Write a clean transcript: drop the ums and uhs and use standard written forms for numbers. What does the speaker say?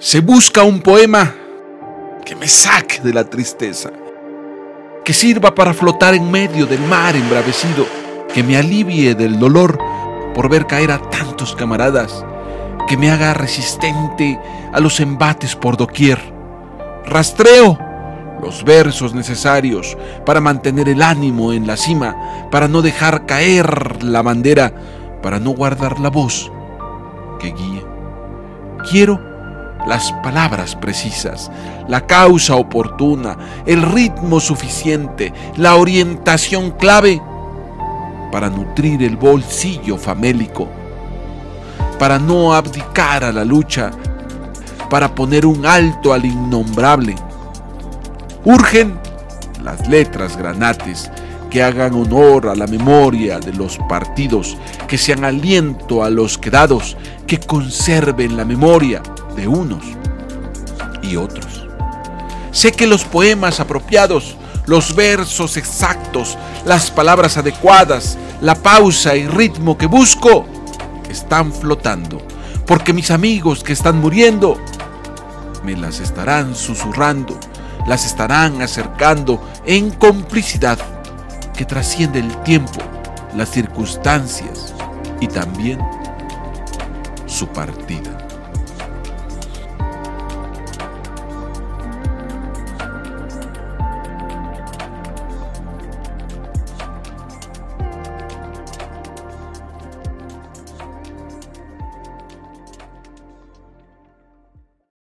Se busca un poema que me saque de la tristeza, que sirva para flotar en medio del mar embravecido, que me alivie del dolor por ver caer a tantos camaradas, que me haga resistente a los embates por doquier. Rastreo los versos necesarios para mantener el ánimo en la cima, para no dejar caer la bandera, para no guardar la voz que guíe. Quiero las palabras precisas, la causa oportuna, el ritmo suficiente, la orientación clave para nutrir el bolsillo famélico, para no abdicar a la lucha, para poner un alto al innombrable. Urgen las letras granates que hagan honor a la memoria de los partidos, que sean aliento a los quedados, que conserven la memoria de unos y otros. Sé que los poemas apropiados, los versos exactos, las palabras adecuadas, la pausa y ritmo que busco están flotando, porque mis amigos que están muriendo me las estarán susurrando, las estarán acercando en complicidad que trasciende el tiempo, las circunstancias y también su partida.